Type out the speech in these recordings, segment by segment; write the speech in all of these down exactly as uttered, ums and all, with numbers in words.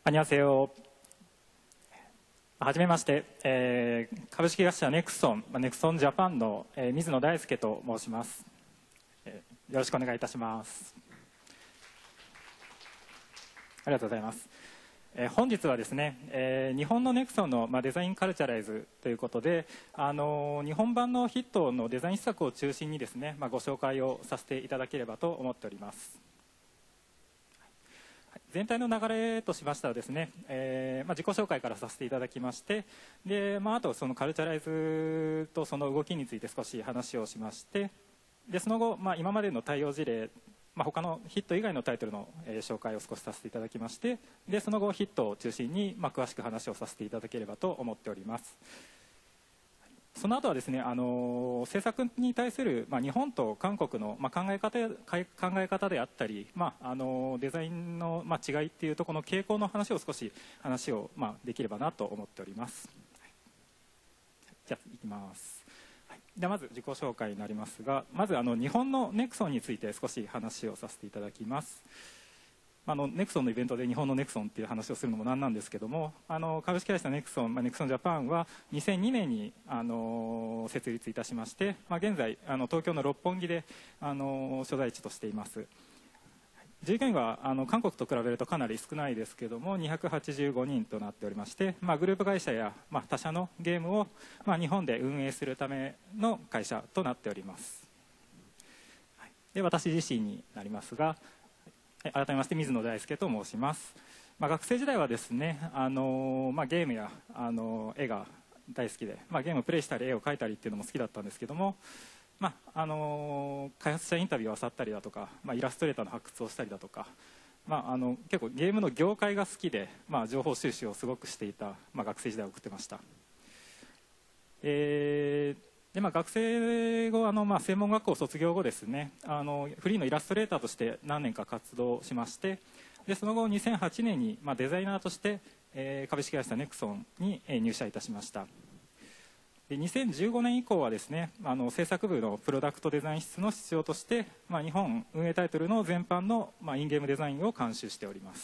こんにちは。はじめまして、えー、株式会社ネクソン、ネクソンジャパンの、えー、水野大輔と申します、えー。よろしくお願いいたします。ありがとうございます。えー、本日はですね、えー、日本のネクソンの、まあ、デザインカルチャライズということで、あのー、日本版のヒットのデザイン施策を中心にですね、まあ、ご紹介をさせていただければと思っております。全体の流れとしましてはですね、えーまあ、自己紹介からさせていただきまして、で、まあ、あとそのカルチャライズとその動きについて少し話をしまして、でその後、まあ、今までの対応事例、まあ、他のヒット以外のタイトルの、えー、紹介を少しさせていただきまして、でその後ヒットを中心に、まあ、詳しく話をさせていただければと思っております。その後はですね、あの政策に対する、まあ、日本と韓国の、まあ、考え方や考え方であったり、まあ、あのデザインの、まあ、違いっていうところの傾向の話を少し話を、まあ、できればなと思っております。はい、じゃあいきます。はい、ではまず自己紹介になりますが、まずあの日本のネクソンについて少し話をさせていただきます。あのネクソンのイベントで日本のネクソンっていう話をするのもなんなんですけども、あの株式会社ネクソン、まあ、ネクソンジャパンはにせんにねんにあの設立いたしまして、まあ、現在あの東京の六本木であの所在地としています。従業員はあの韓国と比べるとかなり少ないですけどもにひゃくはちじゅうごにんとなっておりまして、まあ、グループ会社や、まあ、他社のゲームを、まあ、日本で運営するための会社となっております。で私自身になりますが、改めまして水野大輔と申します。まあ、学生時代はですね、あのまあ、ゲームやあの絵が大好きで、まあ、ゲームをプレイしたり絵を描いたりっていうのも好きだったんですけども、まああの開発者インタビューを漁ったりだとか、まあ、イラストレーターの発掘をしたりだとか、まあ、あの結構ゲームの業界が好きで、まあ、情報収集をすごくしていた、まあ、学生時代を送ってました。えーでまあ、学生後あの、まあ、専門学校卒業後ですね、あのフリーのイラストレーターとして何年か活動しまして、でその後にせんはちねんに、まあ、デザイナーとして、えー、株式会社ネクソンに、えー、入社いたしました。でにせんじゅうごねん以降はですね、あの制作部のプロダクトデザイン室の室長として、まあ、日本運営タイトルの全般の、まあ、インゲームデザインを監修しております。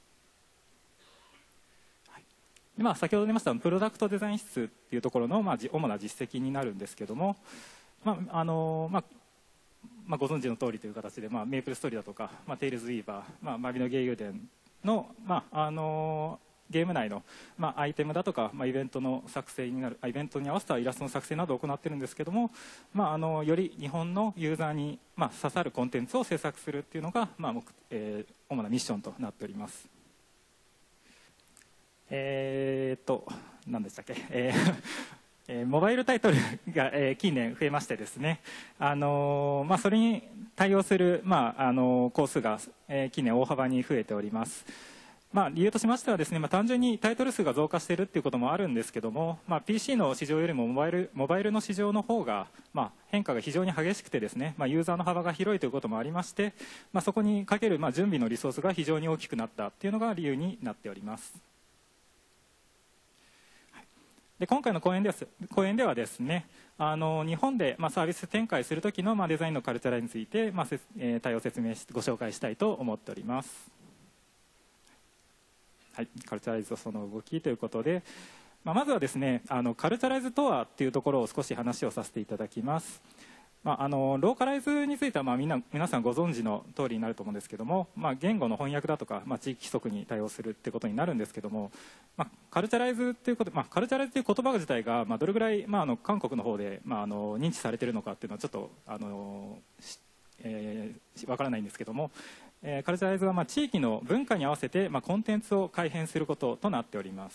まあ、先ほど出ましたプロダクトデザイン室っていうところの、まあ、主な実績になるんですけども、まああのまあまあ、ご存知の通りという形で、まあ、メイプルストーリーだとか、まあ、テイルズ・ウィーバー、まあ、マビノ芸友伝の、まああのゲーム内の、まあ、アイテムだとか、まあ、イベントの作成になるイベントに合わせたイラストの作成などを行っているんですけども、まあ、あのより日本のユーザーに、まあ、刺さるコンテンツを制作するっていうのが、まあえー、主なミッションとなっております。えー、っと何でしたっけ、えーえー、モバイルタイトルが、えー、近年増えましてですね、あのーまあ、それに対応する、まああのー、コースが、えー、近年大幅に増えております。まあ、理由としましてはですね、まあ、単純にタイトル数が増加しているということもあるんですけども、まあ、ピーシー の市場よりもモバイル、モバイルの市場の方が、まあ、変化が非常に激しくてですね、まあ、ユーザーの幅が広いということもありまして、まあ、そこにかける、まあ、準備のリソースが非常に大きくなったというのが理由になっております。で今回の講演では、講演ではですね、あの日本で、まあ、サービス展開するときの、まあ、デザインのカルチャラについて、まあえー、対応説明しご紹介したいと思っております。はい、カルチャライズとその動きということで、まあ、まずはですね、あのカルチャライズとはっていうところを少し話をさせていただきます。まあ、あのローカライズについては、まあ、みんな皆さんご存知の通りになると思うんですけども、まあ、言語の翻訳だとか、まあ、地域規則に対応するってことになるんですけども、まあ、カルチャライズっていうこと、まあ、カルチャライズという言葉自体が、まあ、どれぐらい、まあ、あの韓国の方で、まあ、あの認知されているのかっていうのはちょっとあの、えー、分からないんですけども、えー、カルチャライズは、まあ、地域の文化に合わせて、まあ、コンテンツを改変することとなっております。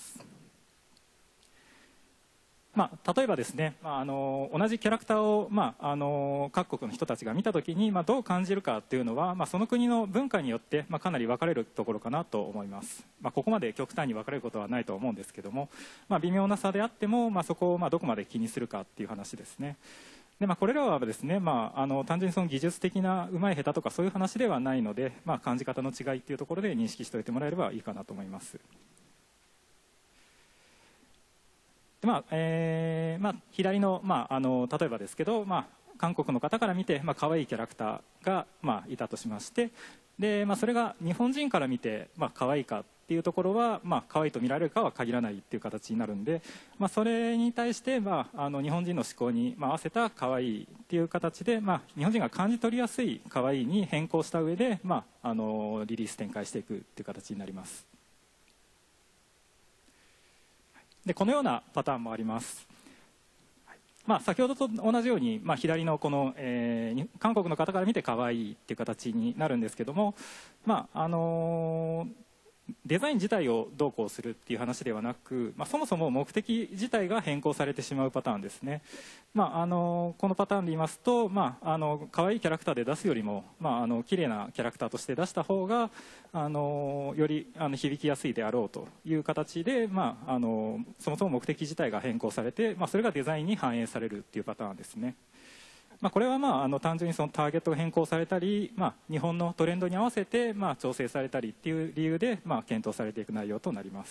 まあ、例えばですね、まあ、あの同じキャラクターを、まあ、あの各国の人たちが見たときに、まあ、どう感じるかっていうのは、まあ、その国の文化によって、まあ、かなり分かれるところかなと思います。まあ、ここまで極端に分かれることはないと思うんですけども、まあ、微妙な差であっても、まあ、そこをまあどこまで気にするかっていう話ですね。でまあ、これらはですね、まあ、あの単純にその技術的なうまい下手とかそういう話ではないので、まあ、感じ方の違いっていうところで認識しておいてもらえればいいかなと思います。まあえーまあ、左の、まあ、あの例えばですけど、まあ、韓国の方から見て、まあ可愛いキャラクターが、まあ、いたとしまして、で、まあ、それが日本人から見て、まあ可愛いかっっていうところは、まあ可愛いと見られるかは限らないっていう形になるんで、まあ、それに対して、まあ、あの日本人の思考に合わせた可愛いっていう形で、まあ、日本人が感じ取りやすい可愛いに変更した上で、まあ、あのリリース展開していくっていう形になります。でこのようなパターンもあります。まあ、先ほどと同じように、まあ、左のこの、えー、韓国の方から見て可愛いっていう形になるんですけども、まああのー、デザイン自体をどうこうするっていう話ではなく、まあ、そもそも目的自体が変更されてしまうパターンですね。まああのー、このパターンで言いますと、まあ、あの可愛いキャラクターで出すよりも、まあ、あの綺麗なキャラクターとして出した方が、あのー、よりあの響きやすいであろうという形で、まああのー、そもそも目的自体が変更されて、まあ、それがデザインに反映されるっていうパターンですね。まあ、これはまああの単純にそのターゲットが変更されたり、まあ、日本のトレンドに合わせてまあ調整されたりっていう理由でまあ検討されていく内容となります。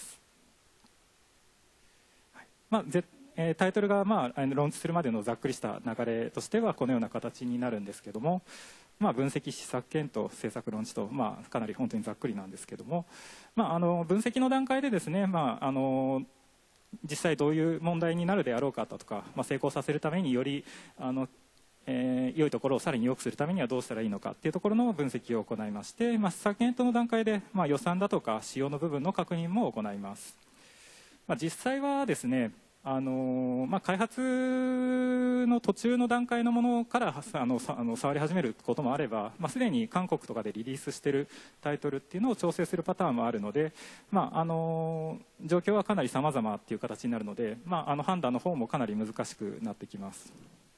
はいまあぜえー、タイトルがまあローンチするまでのざっくりした流れとしてはこのような形になるんですけども、まあ、分析、試作検討、制作ローンチと、まあ、かなり本当にざっくりなんですけども、まあ、あの分析の段階でですね、まあ、あの実際どういう問題になるであろうかとか、まあ、成功させるためによりあのえー、良いところをさらに良くするためにはどうしたらいいのかっていうところの分析を行いまして、まあ、試作検討の段階で、まあ、予算だとか仕様の部分の確認も行います。まあ、実際はですね、あのーまあ、開発の途中の段階のものからあのさあの触り始めることもあれば、まあ、すでに韓国とかでリリースしているタイトルっていうのを調整するパターンもあるので、まああのー、状況はかなり様々っていう形になるので、まあ、あの判断の方もかなり難しくなってきます。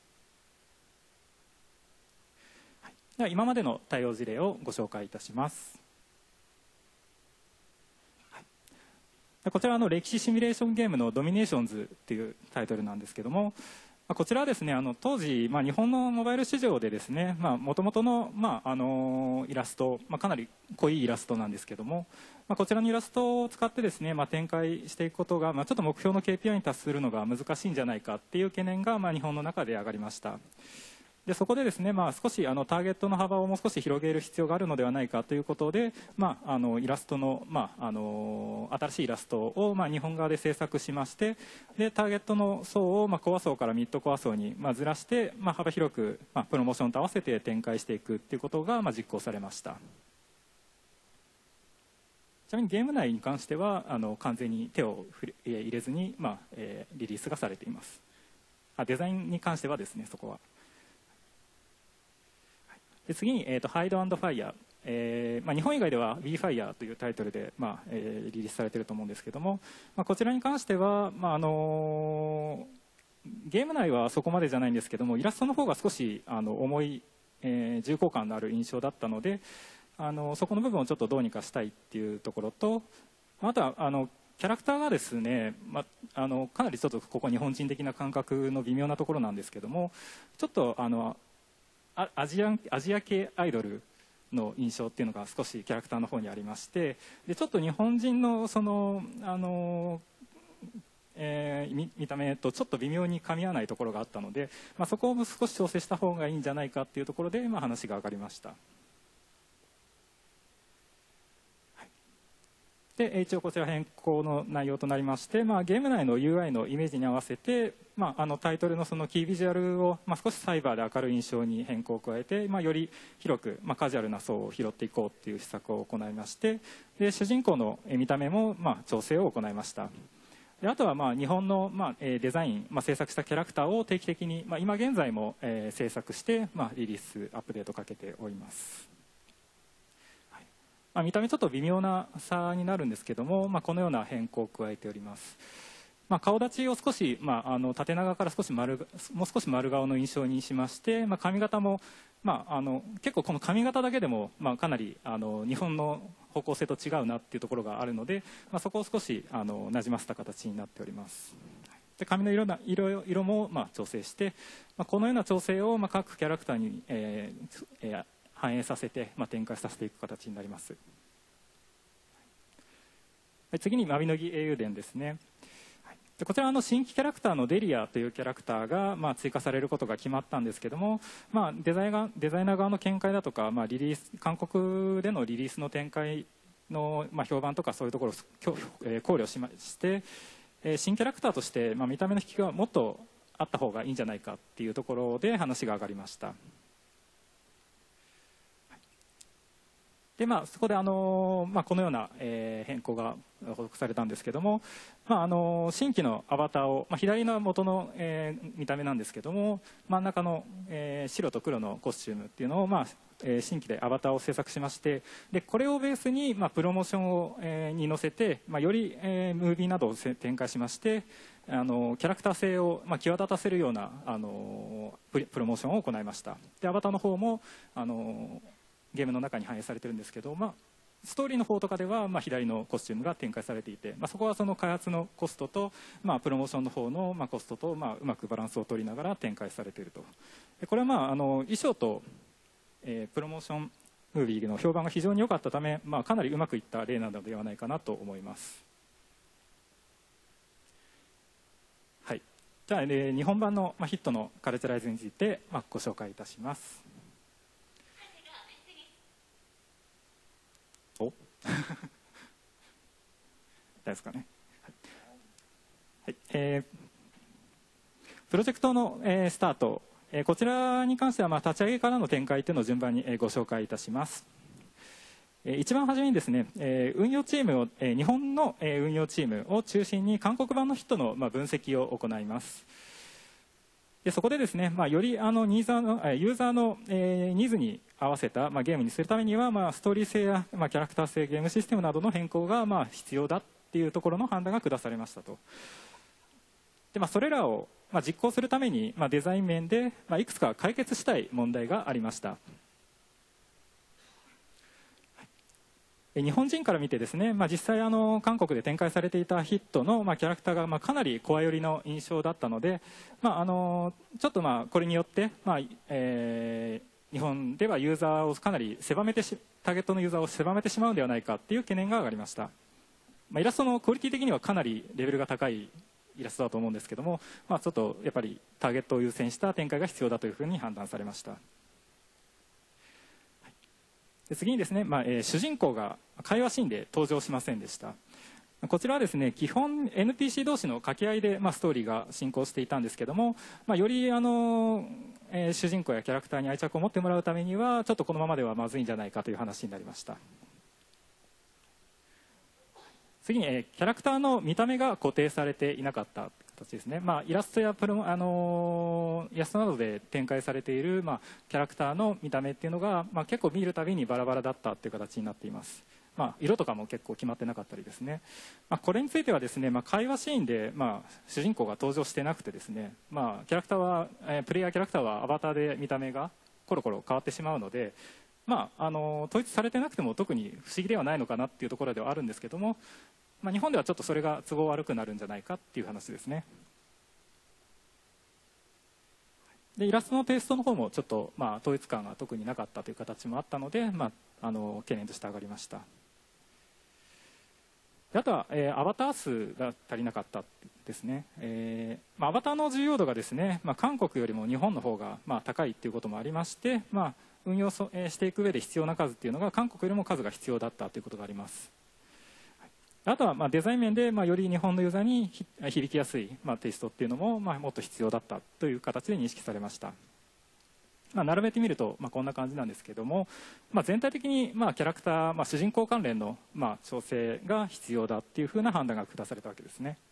では今までの対応事例をご紹介いたします。はい、こちらはの歴史シミュレーションゲームのドミネーションズっていうタイトルなんですけども、こちらはですね、あの当時、まあ、日本のモバイル市場でですね、もともとの、まああのイラスト、まあ、かなり濃いイラストなんですけども、まあ、こちらのイラストを使ってですね、まあ、展開していくことが、まあ、ちょっと目標の ケーピーアイ に達するのが難しいんじゃないかっていう懸念が、まあ、日本の中で上がりました。でそこでですね、まあ、少しあのターゲットの幅をもう少し広げる必要があるのではないかということで、まあ、あのイラストの、まあ、あの新しいイラストを、まあ、日本側で制作しまして、でターゲットの層を、まあ、コア層からミッドコア層に、まあ、ずらして、まあ、幅広く、まあ、プロモーションと合わせて展開していくということが、まあ、実行されました。ちなみにゲーム内に関してはあの完全に手を入れずに、まあえー、リリースがされています。あデザインに関してはですね、そこは。で次に、えーと、ハイド&ファイヤー、えーまあ、日本以外では ビーファイヤーというタイトルで、まあえー、リリースされていると思うんですけども、まあ、こちらに関しては、まああのー、ゲーム内はそこまでじゃないんですけども、イラストの方が少しあの重い、えー、重厚感のある印象だったので、あのそこの部分をちょっとどうにかしたいっていうところと、あとはあのキャラクターがですね、まあ、あのかなりちょっとここ日本人的な感覚の微妙なところなんですけども、ちょっとあのアジアン、アジア系アイドルの印象っていうのが少しキャラクターの方にありまして、でちょっと日本人のそのあの、えー、見, 見た目とちょっと微妙に噛み合わないところがあったので、まあ、そこを少し調整した方がいいんじゃないかっていうところで、まあ、話が上がりました。で一応こちら変更の内容となりまして、まあ、ゲーム内の ユーアイ のイメージに合わせて、まあ、あのタイトルのそのキービジュアルを、まあ、少しサイバーで明るい印象に変更を加えて、まあ、より広く、まあ、カジュアルな層を拾っていこうという施策を行いまして、で主人公の見た目も、まあ、調整を行いました。であとはまあ日本のまあデザイン、まあ、制作したキャラクターを定期的に、まあ、今現在もえ制作して、まあ、リリースアップデートかけております。まあ、見た目ちょっと微妙な差になるんですけども、まあ、このような変更を加えております。まあ、顔立ちを少し、まあ、あの縦長から少し丸もう少し丸顔の印象にしまして、まあ、髪型も、まあ、あの結構この髪型だけでも、まあ、かなりあの日本の方向性と違うなっていうところがあるので、まあ、そこを少しあのなじませた形になっております。で髪の色な 色, 色もまあ調整して、まあ、このような調整をまあ各キャラクターに、えーえー反映させて、まあ、展開させていく形になります。はい、次にマビノギ英雄伝ですね。はい、でこちらの新規キャラクターのデリアというキャラクターが、まあ、追加されることが決まったんですけども、まあ、デザイナーデザイナー側の見解だとか、まあ、リリース韓国でのリリースの展開の、まあ、評判とかそういうところを考慮しまして、新キャラクターとして、まあ、見た目の引きがもっとあった方がいいんじゃないかっていうところで話が上がりました。でまあ、そこで、あのまあ、このような、えー、変更が報告されたんですけども、まああの新規のアバターを、まあ、左の元の、えー、見た目なんですけども、真ん中の、えー、白と黒のコスチュームっていうのを、まあえー、新規でアバターを制作しまして、でこれをベースに、まあ、プロモーションを、えー、に載せて、まあ、より、えー、ムービーなどを展開しまして、あのキャラクター性を、まあ、際立たせるようなあのプロモーションを行いました。でアバターの方もあのゲームの中に反映されてるんですけど、まあ、ストーリーの方とかでは、まあ、左のコスチュームが展開されていて、まあ、そこはその開発のコストと、まあ、プロモーションの方の、まあ、コストと、まあ、うまくバランスを取りながら展開されていると。でこれは、まあ、あの衣装と、えー、プロモーションムービーの評判が非常に良かったため、まあ、かなりうまくいった例なのではないかなと思います。はい、じゃあ、えー、日本版の、まあ、ヒットのカルチャライズについて、まあ、ご紹介いたします。おですかね。はい、えー、プロジェクトの、えー、スタート、えー、こちらに関しては、まあ、立ち上げからの展開というのを順番に、えー、ご紹介いたします。えー、一番初めにですね、えー、運用チームを、えー、日本の、えー、運用チームを中心に韓国版のヒットの、まあ、分析を行います。でそこでですね、まあ、よりあのニーザーのユーザーの、えー、ニーズに合わせた、まあ、ゲームにするためには、まあ、ストーリー性や、まあ、キャラクター性ゲームシステムなどの変更が、まあ、必要だっていうところの判断が下されましたと。で、まあ、それらを、まあ、実行するために、まあ、デザイン面で、まあ、いくつか解決したい問題がありました。日本人から見てですね、まあ、実際あの韓国で展開されていたヒットの、まあ、キャラクターがまあかなりコア寄りの印象だったので、まあ、あのちょっとまあこれによって、まあえー、日本ではユーザーをかなり狭めてしターゲットのユーザーを狭めてしまうのではないかっていう懸念が上がりました。まあ、イラストのクオリティ的にはかなりレベルが高いイラストだと思うんですけども、まあ、ちょっとやっぱりターゲットを優先した展開が必要だというふうに判断されました。で次にですね、まあえー、主人公が会話シーンで登場しませんでした。こちらはですね、基本 エヌピーシー 同士の掛け合いで、まあ、ストーリーが進行していたんですけども、まあ、よりあの、えー、主人公やキャラクターに愛着を持ってもらうためにはちょっとこのままではまずいんじゃないかという話になりました。次に、えー、キャラクターの見た目が固定されていなかった形ですね。まあ、イラストやプロ、あのー、イラストなどで展開されている、まあ、キャラクターの見た目っていうのが、まあ、結構見るたびにバラバラだったっていう形になっています。まあ、色とかも結構決まってなかったりですね、まあ、これについてはですね、まあ、会話シーンで、まあ、主人公が登場してなくてですね、まあ、キャラクターは、えー、プレイヤーキャラクターはアバターで見た目がコロコロ変わってしまうので、まあ、あの統一されてなくても特に不思議ではないのかなっていうところではあるんですけども、まあ、日本ではちょっとそれが都合悪くなるんじゃないかっていう話ですね。でイラストのテイストの方もちょっと、まあ、統一感が特になかったという形もあったので、まあ、あの懸念として上がりました。であとは、えー、アバター数が足りなかったですね。えーまあ、アバターの重要度がですね、まあ、韓国よりも日本の方が、まあ、高いということもありまして、まあ、運用そ、えー、していく上で必要な数っていうのが韓国よりも数が必要だったということがあります。あとはまあデザイン面でまあより日本のユーザーに響きやすいまあテイストっていうのもまあもっと必要だったという形で認識されました。まあ並べてみるとまあこんな感じなんですけども、まあ全体的にまあキャラクター、まあ主人公関連のまあ調整が必要だっていうふうな判断が下されたわけですね。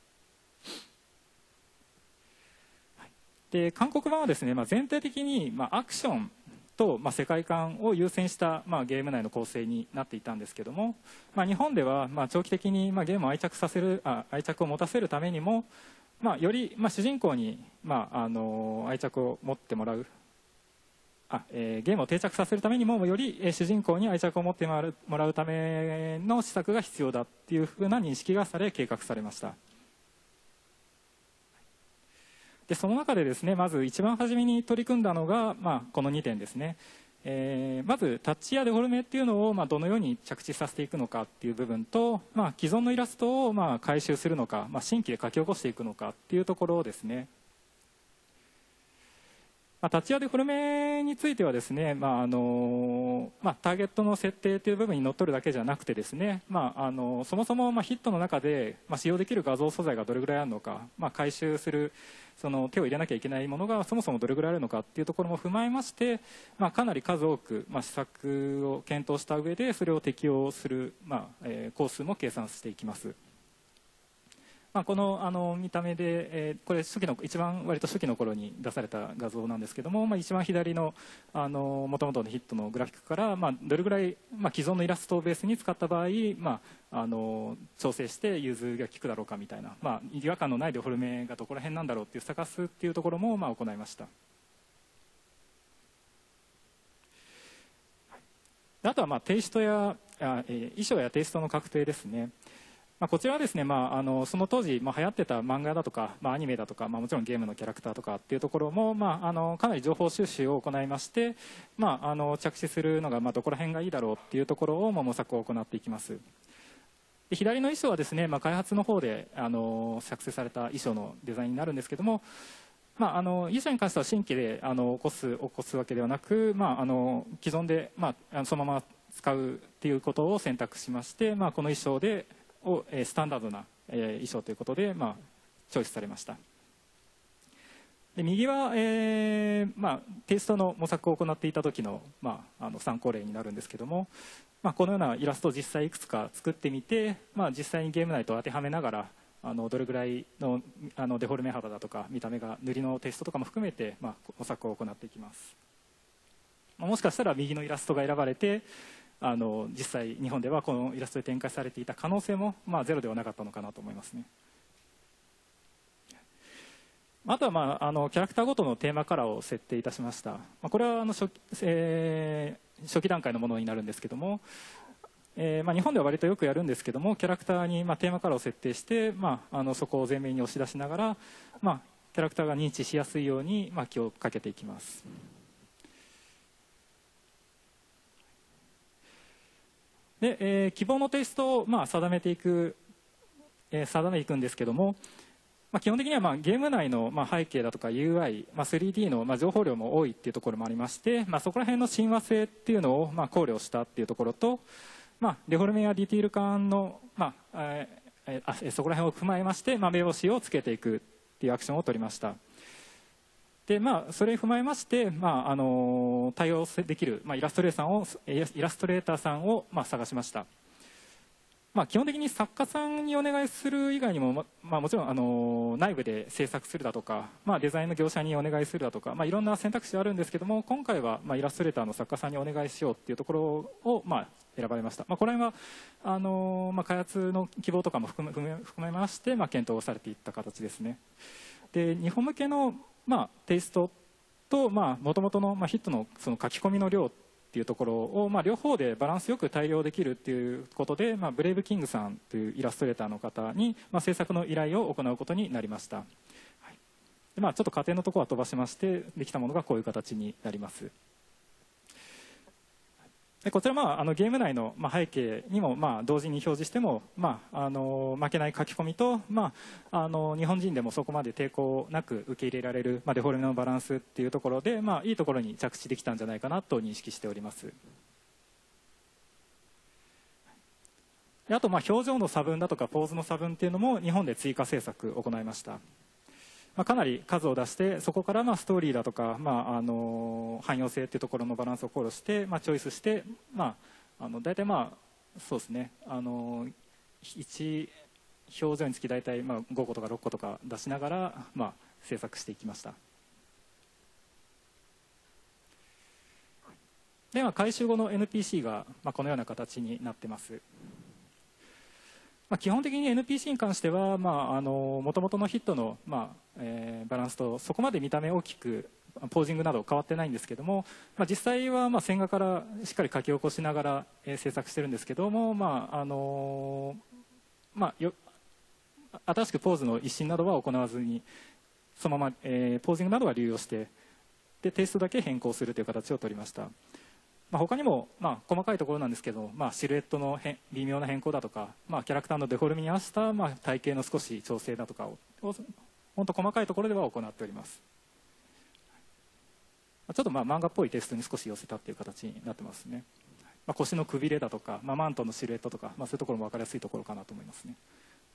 で韓国版はですね、まあ全体的にまあアクションと、まあ、世界観を優先した、まあ、ゲーム内の構成になっていたんですけども、まあ、日本では、まあ、長期的に、まあ、ゲームを愛着させるあ愛着を持たせるためにも、まあ、より、まあ、主人公に、まあ、あの愛着を持ってもらうあ、えー、ゲームを定着させるためにもより、えー、主人公に愛着を持ってもらう、もらうための施策が必要だっていうふうな認識がされ計画されました。でその中でですね、まず一番初めに取り組んだのが、まあ、このにてんですね。えー、まずタッチやデフォルメっていうのを、まあ、どのように着地させていくのかっていう部分と、まあ、既存のイラストを、まあ、回収するのか、まあ、新規で書き起こしていくのかっていうところですね。 まあ、タッチやデフォルメについてはですね、まああのまあ、ターゲットの設定という部分にのっとるだけじゃなくてですね、まあ、あのそもそもまあヒットの中で、まあ、使用できる画像素材がどれぐらいあるのか、まあ、回収するその手を入れなきゃいけないものがそもそもどれぐらいあるのかっていうところも踏まえまして、まあ、かなり数多く、まあ、施策を検討した上でそれを適用する、まあえー、工数も計算していきます。まあ、このあの見た目で、えー、これ初期の一番割と初期の頃に出された画像なんですけども、まあ、一番左のもともとのヒットのグラフィックから、まあ、どれぐらい、まあ、既存のイラストをベースに使った場合、まあ、あの調整して融通が利くだろうかみたいな、まあ、違和感のないデフォルメがどこら辺なんだろうっていう探すっていうところもまあ行いました。あとはまあテイストやあ、えー、衣装やテイストの確定ですね。まあ、こちらはですね、まあ、あのその当時、まあ、流行ってた漫画だとか、まあ、アニメだとか、まあ、もちろんゲームのキャラクターとかっていうところも、まあ、あのかなり情報収集を行いまして、まあ、あの着手するのが、まあ、どこら辺がいいだろうっていうところを、まあ、模索を行っていきます。で左の衣装はですね、まあ、開発の方であの作成された衣装のデザインになるんですけども、まあ、あの衣装に関しては新規であの起こす起こすわけではなく、まあ、あの既存で、まあ、そのまま使うっていうことを選択しまして、まあ、この衣装でをスタンダードな衣装ということで、まあ、チョイスされました。で右は、えーまあ、テイストの模索を行っていた時の、まあ、あの参考例になるんですけども、まあ、このようなイラストを実際いくつか作ってみて、まあ、実際にゲーム内と当てはめながらあのどれぐらい の, あのデフォルメ幅だとか見た目が塗りのテイストとかも含めて、まあ、模索を行っていきます。まあ、もしかしたら右のイラストが選ばれてあの実際日本ではこのイラストで展開されていた可能性も、まあ、ゼロではなかったのかなと思いますね。あとは、まあ、あのキャラクターごとのテーマカラーを設定いたしました。まあ、これはあの初, えー、初期段階のものになるんですけども、えーまあ、日本では割とよくやるんですけども、キャラクターに、まあ、テーマカラーを設定して、まあ、あのそこを前面に押し出しながら、まあ、キャラクターが認知しやすいように、まあ、気をかけていきます。で、えー、希望のテイストを、まあ、定めていく、えー、定めていくんですけども、まあ、基本的には、まあ、ゲーム内の、まあ、背景だとか ユーアイ、まあ、スリーディー の、まあ、情報量も多いっていうところもありまして、まあ、そこら辺の親和性っていうのを、まあ、考慮したっていうところと、まあ、デフォルメやディティール感の、まあえー、あそこら辺を踏まえまして、まあ、目星をつけていくっていうアクションを取りました。でまあ、それを踏まえまして、まあ、あの対応できる、まあ、イラストレーターをイラストレーターさんを、まあ、探しました。まあ、基本的に作家さんにお願いする以外にも、まあ、もちろんあの内部で制作するだとか、まあ、デザインの業者にお願いするだとか、まあ、いろんな選択肢あるんですけども、今回は、まあ、イラストレーターの作家さんにお願いしようっていうところを、まあ、選ばれました。まあ、これはあの、まあ、開発の希望とかも含め、含めまして、まあ、検討されていった形ですね。で日本向けの、まあ、テイストともともとの、まあ、ヒットの、その書き込みの量っていうところを、まあ、両方でバランスよく対応できるっていうことで、まあ、ブレイブキングさんというイラストレーターの方に、まあ、制作の依頼を行うことになりました。はい。でまあ、ちょっと過程のところは飛ばしましてできたものがこういう形になります。でこちら、まあ、あのゲーム内の、まあ、背景にも、まあ、同時に表示しても、まあ、あの負けない書き込みと、まあ、あの日本人でもそこまで抵抗なく受け入れられる、まあ、デフォルメのバランスっていうところで、まあ、いいところに着地できたんじゃないかなと認識しております。であと、まあ、表情の差分だとかポーズの差分っていうのも日本で追加制作を行いました。まあ、かなり数を出してそこからまあストーリーだとか、まあ、あの汎用性というところのバランスを考慮して、まあ、チョイスして、まあ、あの大体まあそうですね、あのいち表情につき大体まあごことかろっことか出しながら、まあ、制作していきました。では回収後の エヌピーシー がまあこのような形になってます。まあ、基本的に エヌピーシー に関してはもともとのヒットの、まあえー、バランスとそこまで見た目大きくポージングなど変わってないんですけども、まあ、実際はまあ線画からしっかり書き起こしながら、えー、制作してるんですけども、まああのーまあ、よ新しくポーズの一新などは行わずにそのまま、えー、ポージングなどは流用してでテイストだけ変更するという形を取りました。まあ、他にも、まあ、細かいところなんですけど、まあ、シルエットの変微妙な変更だとか、まあ、キャラクターのデフォルメに合わせた、まあ、体型の少し調整だとかを本当細かいところでは行っております。 ちょっとまあ漫画っぽいテイストに少し寄せたっていう形になってますね。まあ、腰のくびれだとか、まあ、マントのシルエットとか、まあ、そういうところも分かりやすいところかなと思いますね。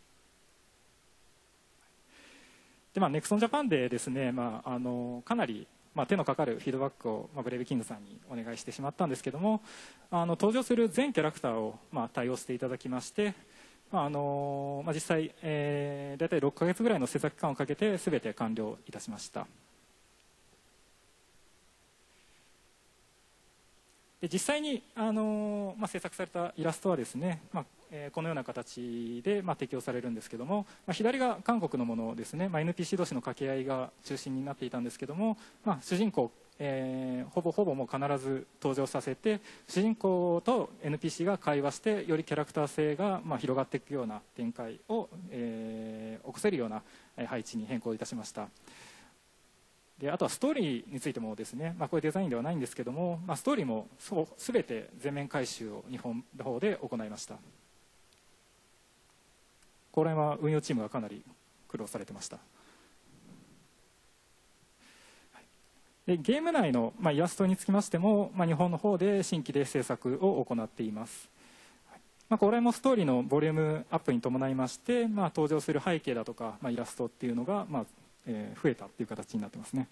で、まあ、ネクソンジャパンでですね、まあ、あのかなり、まあ、手のかかるフィードバックを、まあ、ブレイブキングさんにお願いしてしまったんですけども、あの登場する全キャラクターを、まあ、対応していただきまして、まああのまあ、実際、えー、大体ろっかげつぐらいの制作期間をかけて全て完了いたしました。で実際に、あのまあ、制作されたイラストはですね、まあえー、このような形で、まあ、適用されるんですけども、まあ、左が韓国のものですね、まあ、エヌピーシー 同士の掛け合いが中心になっていたんですけども、まあ、主人公、えー、ほぼほぼもう必ず登場させて、主人公と エヌピーシー が会話してよりキャラクター性が、まあ、広がっていくような展開を、えー、起こせるような配置に変更いたしました。であとはストーリーについてもですね、まあ、これデザインではないんですけども、まあ、ストーリーもそう全て全面改修を日本の方で行いました。これは運用チームがかなり苦労されてました。でゲーム内の、まあ、イラストにつきましても、まあ、日本の方で新規で制作を行っています。まあ、これもストーリーのボリュームアップに伴いまして、まあ、登場する背景だとか、まあ、イラストっていうのが、まあえー、増えたっていう形になってますね。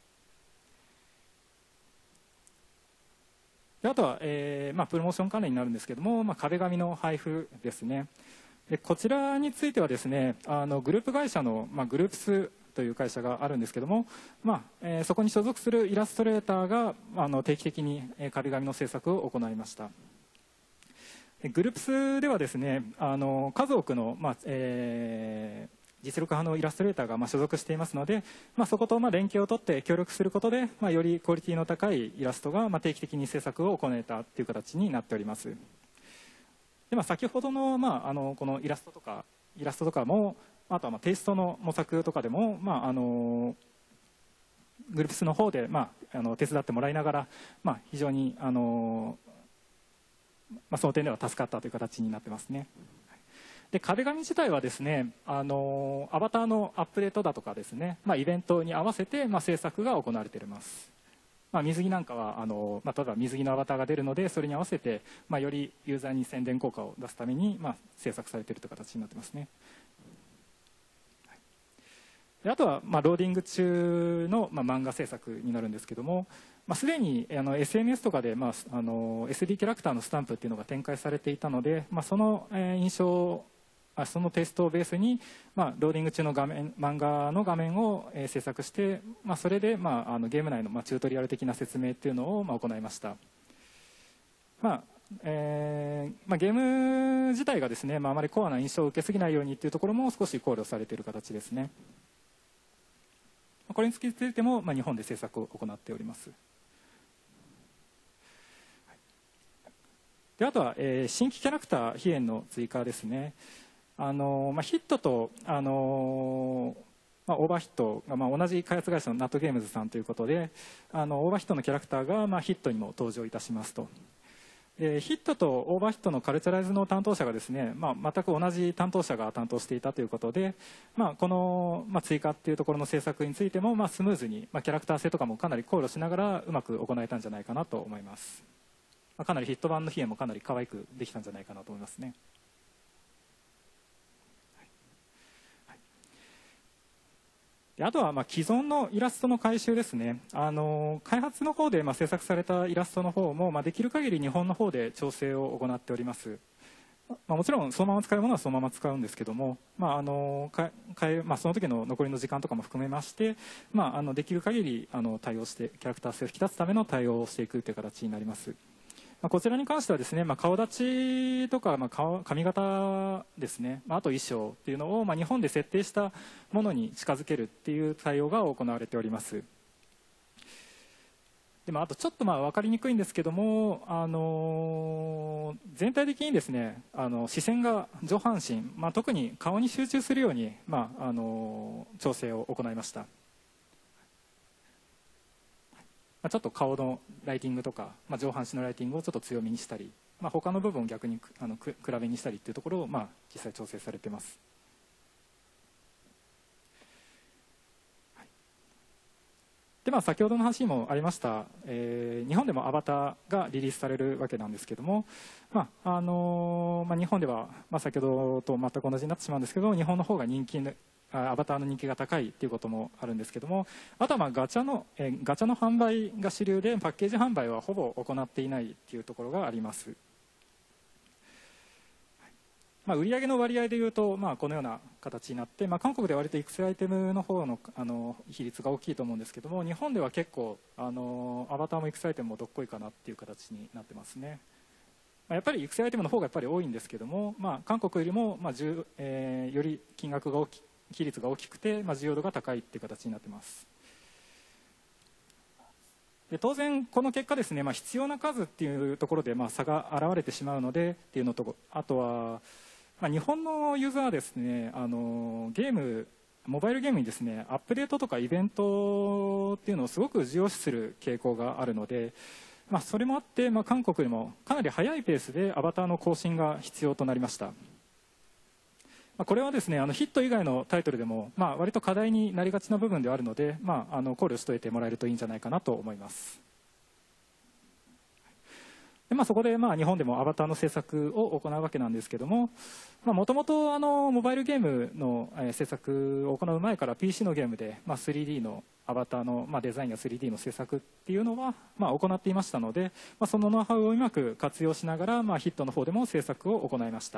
であとは、えーまあ、プロモーション関連になるんですけども、まあ、壁紙の配布ですね。でこちらについてはですね、あのグループ会社の、まあ、グループスという会社があるんですけども、まあえー、そこに所属するイラストレーターがあの定期的に壁紙の制作を行いました。グループスではですね、あの数多くの、まあえー実力派のイラストレーターがまあ所属していますので、まあ、そことまあ連携を取って協力することで、まあ、よりクオリティの高いイラストがまあ定期的に制作を行えたという形になっております。で、まあ、先ほどの、まあ、あのこのイラストとかイラストとかも、あとはまあテイストの模索とかでも、まあ、あのグループスの方で、まあ、あの手伝ってもらいながら、まあ、非常にあの、まあ、その点では助かったという形になってますね。で壁紙自体はですね、あのアバターのアップデートだとかですね、まあ、イベントに合わせて、まあ、制作が行われています。まあ、水着なんかはあの、まあ、例えば水着のアバターが出るので、それに合わせて、まあ、よりユーザーに宣伝効果を出すために、まあ、制作されているという形になってますね。であとは、まあ、ローディング中の、まあ、漫画制作になるんですけども、まあ、すでにあの エスエヌエス とかで、まあ、あの エスディー キャラクターのスタンプっていうのが展開されていたので、まあ、その、えー、印象そのテストをベースに、まあ、ローディング中の画面漫画の画面を、えー、制作して、まあ、それで、まあ、あのゲーム内の、まあ、チュートリアル的な説明っていうのを、まあ、行いました。まあえーまあ、ゲーム自体がですね、まあ、あまりコアな印象を受けすぎないようにっていうところも少し考慮されている形ですね。これについても、まあ、日本で制作を行っております。であとは、えー、新規キャラクター飛燕の追加ですね。あのまあ、ヒットと、あのまあ、オーバーヒットが、まあ、同じ開発会社のナットゲームズさんということで、あのオーバーヒットのキャラクターが、まあ、ヒットにも登場いたしますと。でヒットとオーバーヒットのカルチャライズの担当者がですね、まあ、全く同じ担当者が担当していたということで、まあ、この、まあ、追加っていうところの制作についても、まあ、スムーズに、まあ、キャラクター性とかもかなり考慮しながらうまく行えたんじゃないかなと思います。まあ、かなりヒット版の飛燕もかなり可愛くできたんじゃないかなと思いますね。あとはまあ既存のイラストの回収ですね。あの開発の方でまあ制作されたイラストの方もまあできる限り日本の方で調整を行っております。まあ、もちろんそのまま使うものはそのまま使うんですけども、まああのかかえまあ、その時の残りの時間とかも含めまして、まあ、あのできる限りあの対応してキャラクター性を引き出すための対応をしていくという形になります。まあ、こちらに関してはですね、まあ、顔立ちとか、まあ、顔髪型ですね、まあ、あと衣装っていうのを、まあ、日本で設定したものに近づけるっていう対応が行われております。でもあとちょっとまあ分かりにくいんですけども、あのー、全体的にですね、あの視線が上半身、まあ、特に顔に集中するように、まああのー、調整を行いました。ちょっと顔のライティングとか、まあ、上半身のライティングをちょっと強めにしたり、まあ、他の部分を逆にあの比べにしたりっていうところを、まあ、実際調整されています。 で、まあ、先ほどの話にもありました、えー、日本でもアバターがリリースされるわけなんですけども、まああのーまあ、日本では、まあ、先ほどと全く同じになってしまうんですけど、日本の方が人気のアバターの人気が高いということもあるんですけども、あとはまあガチャの、えー、ガチャの販売が主流で、パッケージ販売はほぼ行っていないというところがあります。まあ、売上の割合でいうと、まあ、このような形になって、まあ、韓国では割と育成アイテムの方のあの比率が大きいと思うんですけども、日本では結構あのアバターも育成アイテムもどっこいかなっていう形になってますね。まあ、やっぱり育成アイテムの方がやっぱり多いんですけども、まあ、韓国よりも、まあえー、より金額が大き比率が大きくて、まあ、需要度が高いっていう形になってます。で当然この結果ですね、まあ、必要な数っていうところでまあ差が現れてしまうのでっていうのと、あとはまあ、日本のユーザーはですね、あのゲームモバイルゲームにですねアップデートとかイベントっていうのをすごく重要視する傾向があるので、まあ、それもあって、まあ、韓国でもかなり速いペースでアバターの更新が必要となりました。まあ、これはですねあのヒット以外のタイトルでも、まあ、割と課題になりがちな部分ではあるので、まあ、あの考慮しておいてもらえるといいんじゃないかなと思います。でまあ、そこでまあ日本でもアバターの制作を行うわけなんですけども、もともとモバイルゲームの制作を行う前から ピーシー のゲームでまあ スリーディー のアバターのまあデザインや スリーディー の制作っていうのはまあ行っていましたので、まあ、そのノウハウをうまく活用しながらまあヒットの方でも制作を行いました。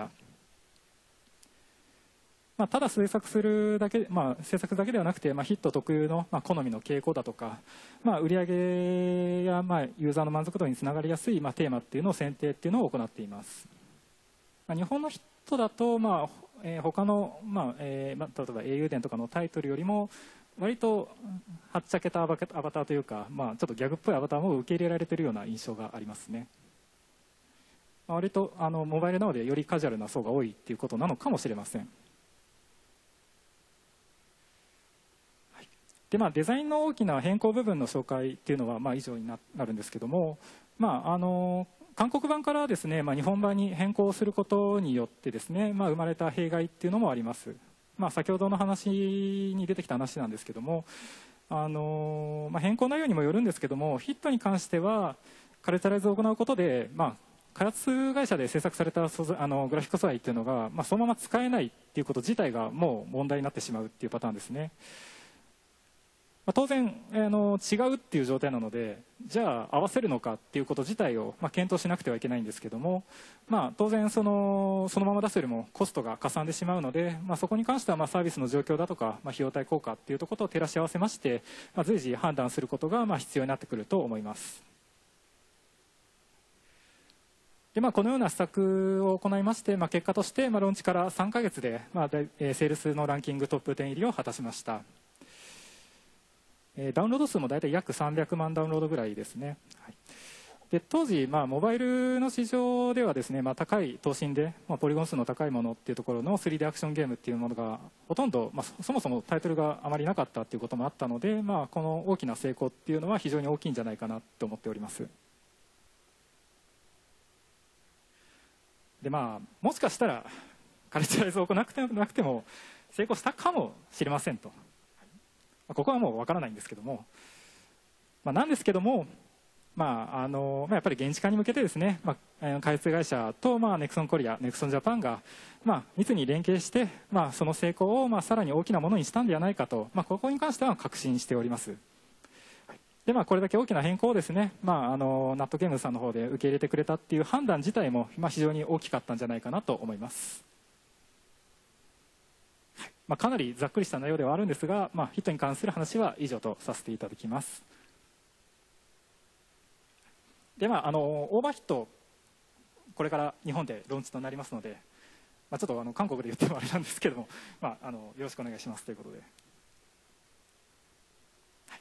まあ、ただ制作するだけ、まあ、制作だけではなくて、まあ、ヒット特有の、まあ、好みの傾向だとか、まあ、売上や、まあ、ユーザーの満足度につながりやすい、まあ、テーマっていうのを選定っていうのを行っています。まあ、日本のヒットだと、まあえー、他の、まあえーまあ、例えば英雄伝とかのタイトルよりも割とはっちゃけたアバターというか、まあ、ちょっとギャグっぽいアバターも受け入れられているような印象がありますね。まあ、割とあのモバイルなのでよりカジュアルな層が多いっていうことなのかもしれません。でまあ、デザインの大きな変更部分の紹介っていうのはまあ以上になるんですけども、まあ、あの韓国版からですね、まあ、日本版に変更することによってですね、まあ、生まれた弊害っていうのもあります。まあ、先ほどの話に出てきた話なんですけども、あの、まあ、変更内容にもよるんですけども、ヒットに関してはカルチャライズを行うことで、まあ、開発会社で制作された素材あのグラフィック素材っていうのが、まあ、そのまま使えないっていうこと自体がもう問題になってしまうっていうパターンですね。当然あの違うっていう状態なので、じゃあ合わせるのかっていうこと自体を、まあ、検討しなくてはいけないんですけども、まあ、当然そのそのまま出すよりもコストがかさんでしまうので、まあ、そこに関してはまあサービスの状況だとか、まあ、費用対効果っていうところと照らし合わせまして、まあ、随時判断することがまあ必要になってくると思います。でまあ、このような施策を行いまして、まあ、結果として、まあ、ローンチからさんかげつで、まあ、セールスのランキングトップじゅう入りを果たしました。ダウンロード数も大体約さんびゃくまんダウンロードぐらいですね。はい、で当時、まあ、モバイルの市場ではですね、まあ、高い等身で、まあ、ポリゴン数の高いものっていうところの スリーディー アクションゲームっていうものがほとんど、まあ、そもそもタイトルがあまりなかったっていうこともあったので、まあ、この大きな成功っていうのは非常に大きいんじゃないかなと思っております。でまあ、もしかしたらカルチャライズを行わなくても成功したかもしれませんと。ここはもう分からないんですけども、まあ、なんですけども、まああのまあ、やっぱり現地化に向けてですね、まあ、開発会社と、まあ、ネクソンコリア、ネクソンジャパンが、まあ、密に連携して、まあ、その成功を、まあ、さらに大きなものにしたんではないかと、まあ、ここに関しては確信しております。でまあ、これだけ大きな変更をですね、まあ、あのナットゲームさんの方で受け入れてくれたっていう判断自体も、まあ、非常に大きかったんじゃないかなと思います。まあ、かなりざっくりした内容ではあるんですが、まあ、ヒットに関する話は以上とさせていただきます。で、まあ、あのオーバーヒットこれから日本でローンチとなりますので、まあ、ちょっとあの韓国で言ってもあれなんですけども、まあ、あのよろしくお願いしますということで、はい、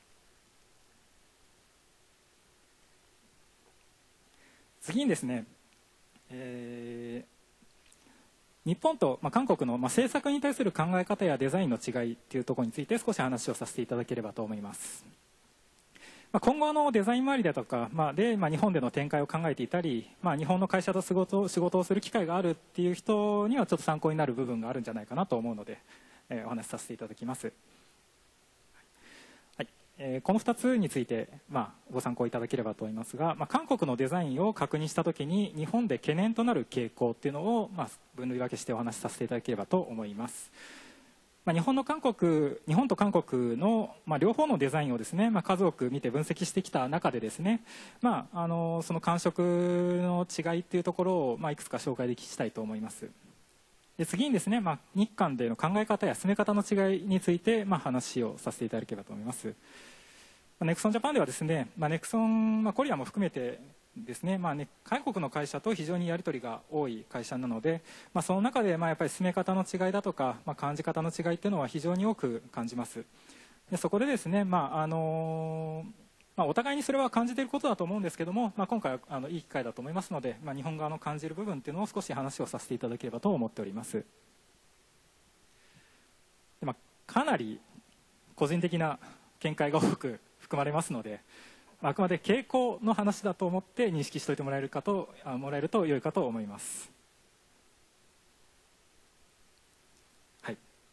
次にですね、えー日本と、まあ、韓国の、まあ、政策に対する考え方やデザインの違いというところについて少し話をさせていただければと思います。まあ、今後のデザイン周りだとか、まあ、で、まあ、日本での展開を考えていたり、まあ、日本の会社と仕事、仕事をする機会があるっていう人にはちょっと参考になる部分があるんじゃないかなと思うので、えー、お話しさせていただきます。はいえー、このふたつについて、まあ、ご参考いただければと思いますが、まあ、韓国のデザインを確認したときに日本で懸念となる傾向っていうのを、まあ、分類分けしてお話しさせていただければと思います。まあ、日本の韓国日本と韓国の、まあ、両方のデザインをですね、まあ、数多く見て分析してきた中でですね、まあ、あのその感触の違いっていうところを、まあ、いくつか紹介できしたいと思います。で次にですね、まあ、日韓での考え方や進め方の違いについて、まあ、話をさせていただければと思います。ネクソンジャパンではですね、まあ、ネクソン、まあ、コリアも含めてですね、まあね、韓国の会社と非常にやり取りが多い会社なので、まあ、その中でまあやっぱり進め方の違いだとか、まあ、感じ方の違いっていうのは非常に多く感じます。でそこでですね、まああのまあ、お互いにそれは感じていることだと思うんですけども、まあ、今回はあのいい機会だと思いますので、まあ、日本側の感じる部分っていうのを少し話をさせていただければと思っております。で、まあ、かなり個人的な見解が多く含まれますので、あくまで傾向の話だと思って認識しておいてもらえるかとあもらえると良いかと思います。はい、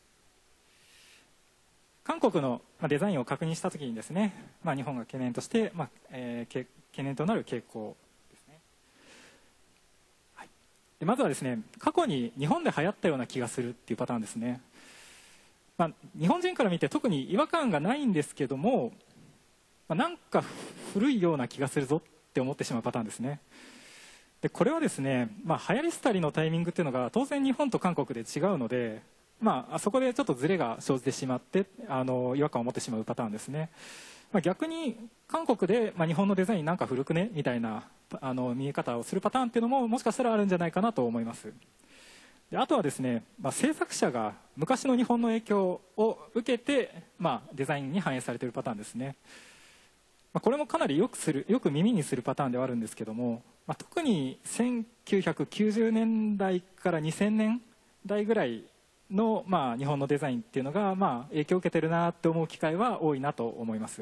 韓国のデザインを確認したときにですね、まあ、日本が懸念として、まあえー、懸念となる傾向ですね。はい、でまずはですね、過去に日本で流行ったような気がするっていうパターンですね。まあ、日本人から見て特に違和感がないんですけども、まあ、なんか古いような気がするぞって思ってしまうパターンですね。でこれはですね、まあ、流行り廃りのタイミングっていうのが当然日本と韓国で違うので、まあ、そこでちょっとズレが生じてしまってあの違和感を持ってしまうパターンですね。まあ、逆に韓国で、まあ、日本のデザインなんか古くねみたいなあの見え方をするパターンっていうのももしかしたらあるんじゃないかなと思います。であとはですね、まあ、制作者が昔の日本の影響を受けて、まあ、デザインに反映されているパターンですね。まあ、これもかなりよくするよく耳にするパターンではあるんですけども、まあ、特にせんきゅうひゃくきゅうじゅうねんだいからにせんねんだいぐらいの、まあ、日本のデザインっていうのが、まあ、影響を受けてるなって思う機会は多いなと思います。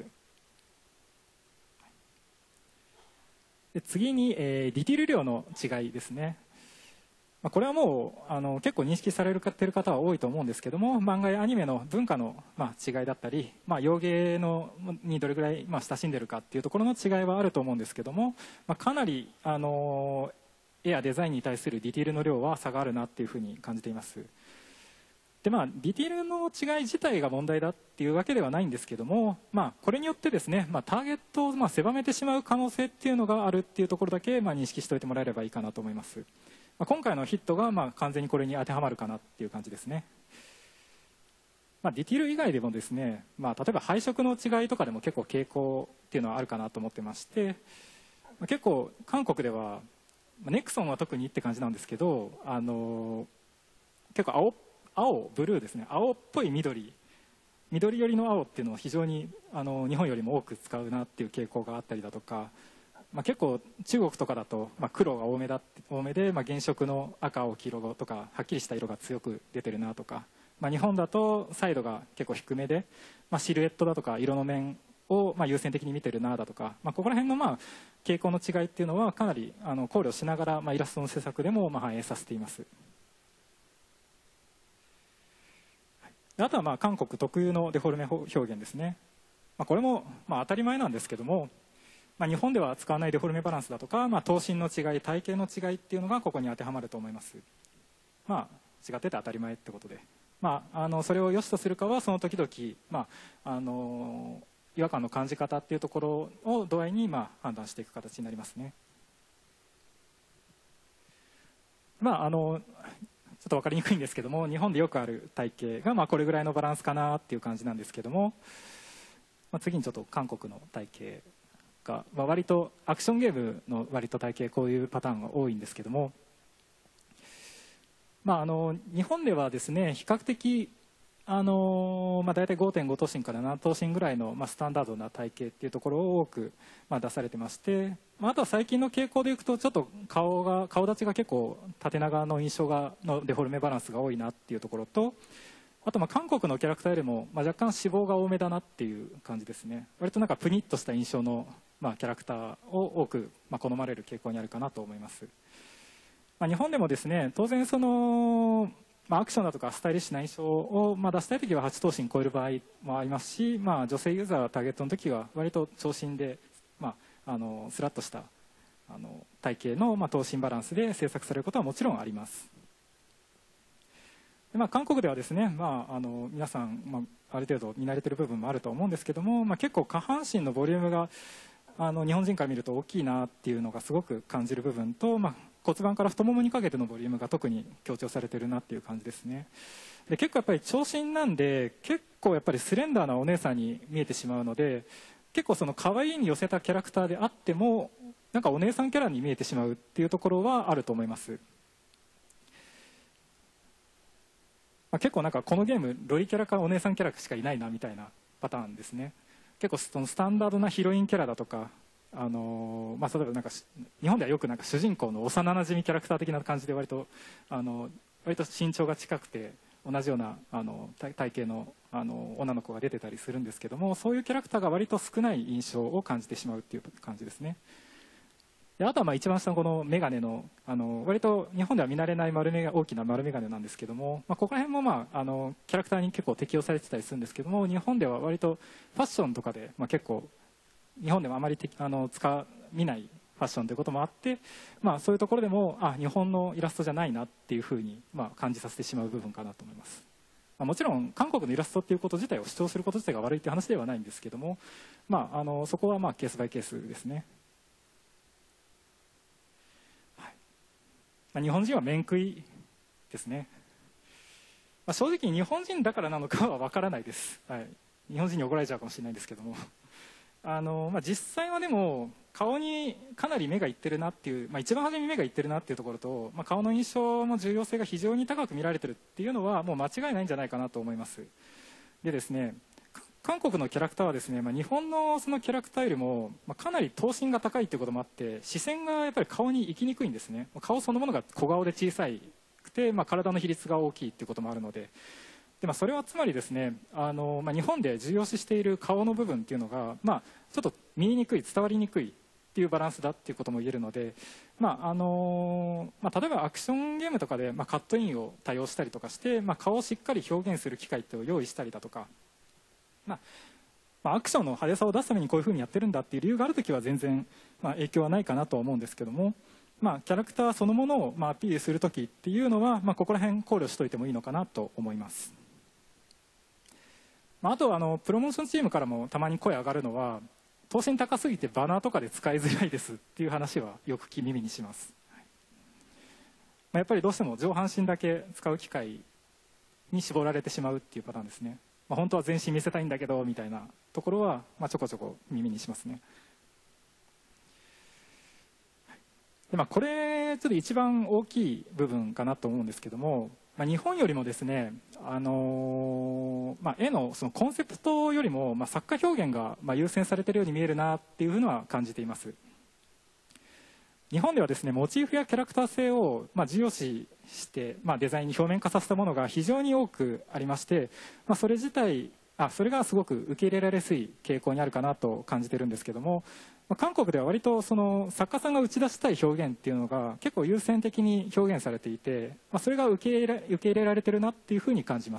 で次に、えー、ディティール量の違いですね。これはもうあの結構認識されている方は多いと思うんですけども、漫画やアニメの文化の、まあ、違いだったり、まあ、洋芸のにどれぐらい、まあ、親しんでいるかっていうところの違いはあると思うんですけども、まあ、かなりあの絵やデザインに対するディティールの量は差があるなっていうふうに感じています。でまあ、ディティールの違い自体が問題だっていうわけではないんですけども、まあ、これによってですね、まあ、ターゲットをまあ狭めてしまう可能性っていうのがあるっていうところだけ、まあ、認識しておいてもらえればいいかなと思います。まあ、今回のヒットがまあ完全にこれに当てはまるかなっていう感じですね。まあ、ディティール以外でもですね、まあ、例えば配色の違いとかでも結構傾向っていうのはあるかなと思ってまして、まあ、結構韓国では、まあ、ネクソンは特にって感じなんですけど、あの結構青青ブルーですね、青っぽい緑緑寄りの青っていうのを非常にあの日本よりも多く使うなっていう傾向があったりだとか、まあ、結構中国とかだと、まあ、黒が多めだ多めで、まあ、原色の赤青黄色とかはっきりした色が強く出てるなとか、まあ、日本だとサイドが結構低めで、まあ、シルエットだとか色の面をまあ優先的に見てるなだとか、まあ、ここら辺のまあ傾向の違いっていうのはかなりあの考慮しながら、まあ、イラストの制作でもまあ反映させています。あとはまあ韓国特有のデフォルメ表現ですね。まあ、これもまあ当たり前なんですけども、まあ、日本では使わないデフォルメバランスだとか、まあ、頭身の違い体型の違いっていうのがここに当てはまると思います。まあ違ってて当たり前ってことで、まあ、あのそれを良しとするかはその時々、まあ、あの違和感の感じ方っていうところを度合いにまあ判断していく形になりますね。まああのちょっと分かりにくいんですけども、日本でよくある体型がまあこれぐらいのバランスかなっていう感じなんですけども、まあ、次にちょっと韓国の体型が、まあ、割とアクションゲームの割と体型こういうパターンが多いんですけども、まあ、あの日本ではですね比較的あのまあ、大体 ごてんご 頭身からなな頭身ぐらいの、まあ、スタンダードな体型っていうところを多く、まあ、出されてまして、まあ、あとは最近の傾向でいくとちょっと顔が顔立ちが結構縦長の印象がのデフォルメバランスが多いなっていうところと、あとまあ韓国のキャラクターよりも、まあ、若干脂肪が多めだなっていう感じですね。割となんかプニッとした印象の、まあ、キャラクターを多く、まあ、好まれる傾向にあるかなと思います。まあ、日本でもですね当然その、ままあ、アクションだとかスタイリッシュな印象を、まあ、出したい時ははち頭身超える場合もありますし、まあ、女性ユーザーがターゲットの時は割と長身で、まあ、あのスラッとしたあの体型の、まあ、頭身バランスで制作されることはもちろんあります。で、まあ、韓国ではですね、まあ、あの皆さん、まあ、ある程度見慣れてる部分もあると思うんですけども、まあ、結構下半身のボリュームがあの日本人から見ると大きいなっていうのがすごく感じる部分と、まあ、骨盤から太ももにかけてのボリュームが特に強調されてるなっていう感じですね。で、結構やっぱり長身なんで結構やっぱりスレンダーなお姉さんに見えてしまうので、結構その可愛いに寄せたキャラクターであってもなんかお姉さんキャラに見えてしまうっていうところはあると思います。まあ、結構なんかこのゲームロリキャラかお姉さんキャラしかいないなみたいなパターンですね。結構そのスタンダードなヒロインキャラだとか、あのーまあ、例えばなんか日本ではよくなんか主人公の幼なじみキャラクター的な感じで割とあの割と身長が近くて同じようなあの体型のあの女の子が出てたりするんですけども、そういうキャラクターが割と少ない印象を感じてしまうっていう感じですね。で、あとはまあ一番下のこのメガネのあの割と日本では見慣れない丸メガ大きな丸メガネなんですけども、まあ、ここら辺もまああのキャラクターに結構適用されてたりするんですけども、日本では割とファッションとかで、まあ、結構日本でもあまりあの使見ないファッションということもあって、まあ、そういうところでもあ日本のイラストじゃないなっていうふうに、まあ、感じさせてしまう部分かなと思います。まあ、もちろん韓国のイラストっていうこと自体を主張すること自体が悪いっていう話ではないんですけども、まあ、あのそこはまあケースバイケースですね。日本人は面食いですね。まあ、正直日本人だからなのかは分からないです、はい、日本人に怒られちゃうかもしれないんですけどもあの、まあ、実際はでも顔にかなり目がいってるなっていう、まあ、一番初めに目がいってるなっていうところと、まあ、顔の印象の重要性が非常に高く見られてるっていうのはもう間違いないんじゃないかなと思います。でですね、韓国のキャラクターはですね、まあ、日本のそのキャラクターよりも、まあ、かなり頭身が高いということもあって視線がやっぱり顔に行きにくいんですね。顔そのものが小顔で小さくて、まあ、体の比率が大きいということもあるので、で、まあ、それはつまりですね、あの、まあ、日本で重要視している顔の部分っていうのが、まあ、ちょっと見えにくい伝わりにくいっていうバランスだっていうことも言えるので、まああのまあ、例えばアクションゲームとかで、まあ、カットインを多用したりとかして、まあ、顔をしっかり表現する機会ってを用意したりだとか、まあまあ、アクションの派手さを出すためにこういうふうにやってるんだっていう理由があるときは全然、まあ、影響はないかなとは思うんですけども、まあ、キャラクターそのものを、まあ、アピールするときっていうのは、まあ、ここら辺考慮しておいてもいいのかなと思います。まあ、あとはあのプロモーションチームからもたまに声上がるのは頭身高すぎてバナーとかで使いづらいですっていう話はよく耳にします。はい、まあ、やっぱりどうしても上半身だけ使う機会に絞られてしまうっていうパターンですね。まあ、本当は全身見せたいんだけどみたいなところは、まあ、ちょこちょこ耳にしますね。で、まあ、これちょっと一番大きい部分かなと思うんですけども、まあ、日本よりもですね、あのーまあ、絵のそのコンセプトよりも、まあ、作家表現がまあ優先されているように見えるなっていうふうには感じています。日本ではですね、モチーフやキャラクター性をまあ重要視して、まあ、デザインに表面化させたものが非常に多くありまして、まあ、それ自体あそれがすごく受け入れられやすい傾向にあるかなと感じてるんですけども、まあ、韓国では割とその作家さんが打ち出したい表現っていうのが結構優先的に表現されていて、まあ、それが受け入れ受け入れられてるなっていうふうに感じます。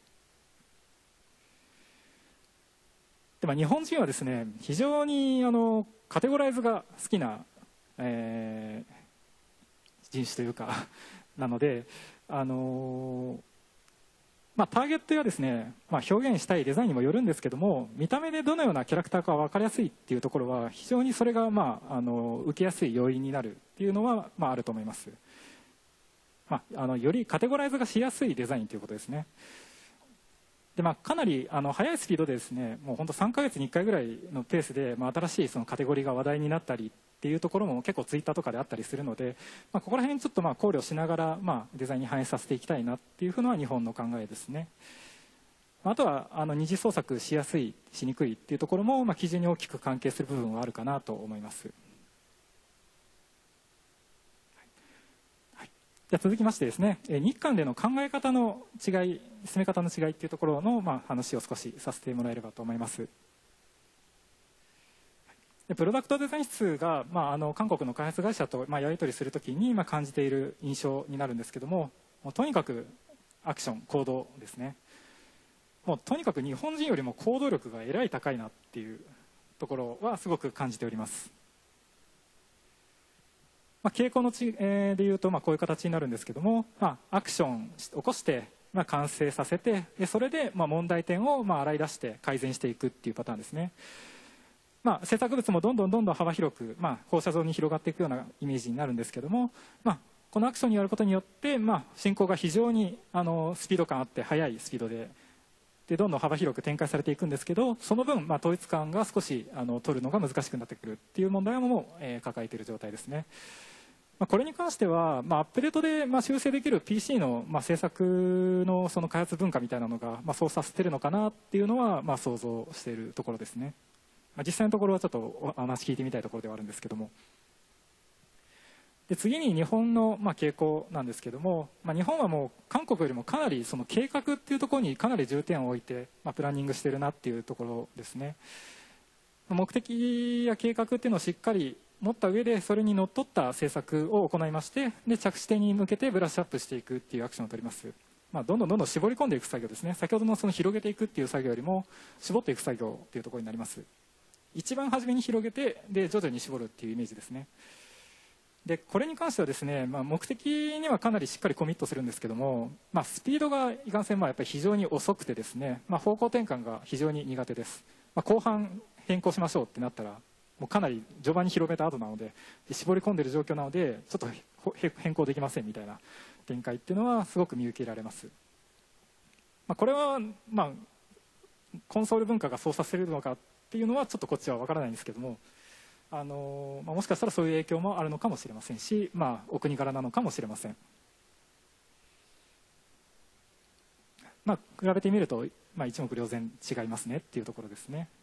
で、まあ、日本人はですね、非常にあのカテゴライズが好きな、えー、人種というかなので、あのーまあ、ターゲットやですね、まあ、表現したいデザインにもよるんですけども、見た目でどのようなキャラクターか分かりやすいっていうところは非常にそれが、まあ、あの受けやすい要因になるっていうのは、まあ、あると思います。まあ、あのよりカテゴライズがしやすいデザインということですね。で、まあ、かなりあの速いスピードでですね、もう本当さんかげつにいっかいぐらいのペースで、まあ、新しいそのカテゴリーが話題になったりっていうところも結構ツイッターとかであったりするので、まあ、ここら辺ちょっとまあ考慮しながら、まあ、デザインに反映させていきたいなっていうのは日本の考えですね。あとはあの二次創作しやすいしにくいっていうところも、まあ、基準に大きく関係する部分はあるかなと思います。じゃあ続きましてですね、日韓での考え方の違い、進め方の違いっていうところのまあ話を少しさせてもらえればと思います。プロダクトデザイン室が、まあ、あの韓国の開発会社と、まあ、やり取りするときに、まあ、感じている印象になるんですけども、もうとにかくアクション行動ですね。もうとにかく日本人よりも行動力がえらい高いなっていうところはすごく感じております。まあ、傾向のち、えー、でいうと、まあ、こういう形になるんですけども、まあ、アクション起こして、まあ、完成させて、でそれでまあ問題点をまあ洗い出して改善していくっていうパターンですね。まあ、制作物もどんどんどんどん幅広く、まあ、放射状に広がっていくようなイメージになるんですけども、まあ、このアクションにやることによって、まあ、進行が非常にあのスピード感あって速いスピードででどんどん幅広く展開されていくんですけど、その分、まあ、統一感が少しあの取るのが難しくなってくるっていう問題も、えー、抱えている状態ですね。まあ、これに関しては、まあ、アップデートで、まあ、修正できる ピーシー の、まあ、制作の、その開発文化みたいなのが、まあ、そうさせてるのかなっていうのは、まあ、想像しているところですね。まあ、実際のところはちょっとお話聞いてみたいところではあるんですけども、で次に日本の、まあ、傾向なんですけども、まあ、日本はもう韓国よりもかなりその計画っていうところにかなり重点を置いて、まあ、プランニングしてるなっていうところですね。目的や計画っていうのをしっかり持った上でそれにのっとった政策を行いまして、で着地点に向けてブラッシュアップしていくっていうアクションを取ります。まあ、どんどんどんどん絞り込んでいく作業ですね。先ほどのその広げていくっていう作業よりも絞っていく作業っていうところになります。一番初めに広げてで徐々に絞るっていうイメージですね。でこれに関してはですね、まあ、目的にはかなりしっかりコミットするんですけども、まあ、スピードがいかんせんまあやっぱり非常に遅くてですね、まあ、方向転換が非常に苦手です。まあ、後半変更しましょうってなったらもうかなり序盤に広めた後なので、で絞り込んでいる状況なのでちょっと変更できませんみたいな展開っていうのはすごく見受けられます。まあ、これは、まあ、コンソール文化がそうさせるのかっていうのはちょっとこっちは分からないんですけども、あのまあ、もしかしたらそういう影響もあるのかもしれませんし、まあ、お国柄なのかもしれません。まあ、比べてみると、まあ、一目瞭然違いますねっていうところですね。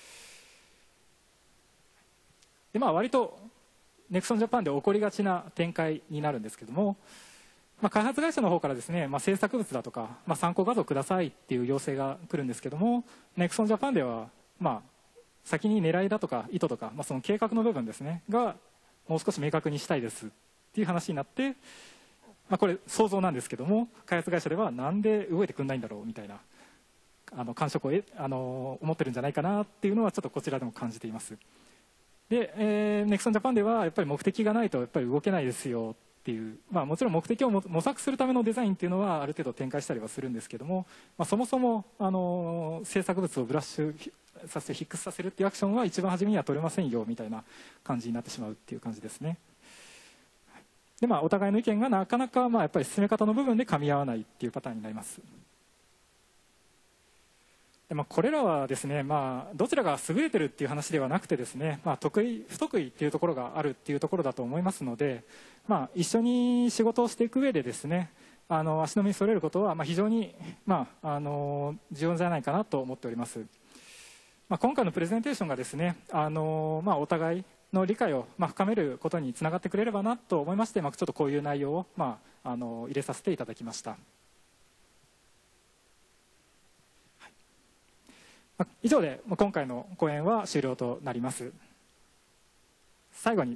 でまあ、割とネクソンジャパンで起こりがちな展開になるんですけども、まあ、開発会社の方からですね、まあ、制作物だとか、まあ、参考画像くださいっていう要請が来るんですけども、ネクソンジャパンでは、まあ、先に狙いだとか意図とか、まあ、その計画の部分ですねがもう少し明確にしたいですっていう話になって、まあ、これ想像なんですけども、開発会社ではなんで動いてくんないんだろうみたいなあの感触をえあの思ってるんじゃないかなっていうのはちょっとこちらでも感じています。で、えー、ネクソンジャパンではやっぱり目的がないとやっぱり動けないですよっていう、まあ、もちろん目的を模索するためのデザインっていうのはある程度展開したりはするんですけども、まあ、そもそもあの制作物をブラッシュさせてフィックスさせるっていうアクションは一番初めには取れませんよみたいな感じになってしまうっていう感じですね。で、まあ、お互いの意見がなかなかまあやっぱり進め方の部分で噛み合わないっていうパターンになります。で、まあ、これらはですね、まあ、どちらが優れてるっていう話ではなくてですね、まあ、得意不得意っていうところがあるっていうところだと思いますので、まあ、一緒に仕事をしていく上でですね、あの足並みに揃えることはまあ非常に、まあ、あの重要じゃないかなと思っております。まあ、今回のプレゼンテーションがですね、あのまあ、お互いの理解をまあ深めることにつながってくれればなと思いまして、まあ、ちょっとこういう内容をまああの入れさせていただきました。はい、以上で今回の講演は終了となります。最後に、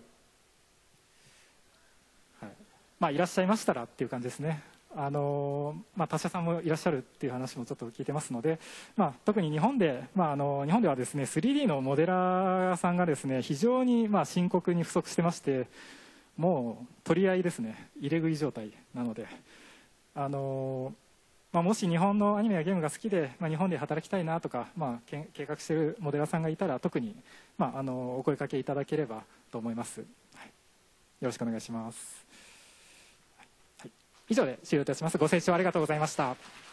はい、まあ、いらっしゃいましたらっていう感じですね。あのまあ、他社さんもいらっしゃるっていう話もちょっと聞いてますので、まあ、特に日本で、まあ、あの日本ではですね スリーディー のモデラーさんがですね非常にまあ深刻に不足してまして、もう取り合いですね、入れ食い状態なので、あの、まあ、もし日本のアニメやゲームが好きで、まあ、日本で働きたいなとか、まあ、計画しているモデラーさんがいたら特に、まあ、あのお声かけいただければと思います。はい、よろしくお願いします。以上で終了いたします。ご清聴ありがとうございました。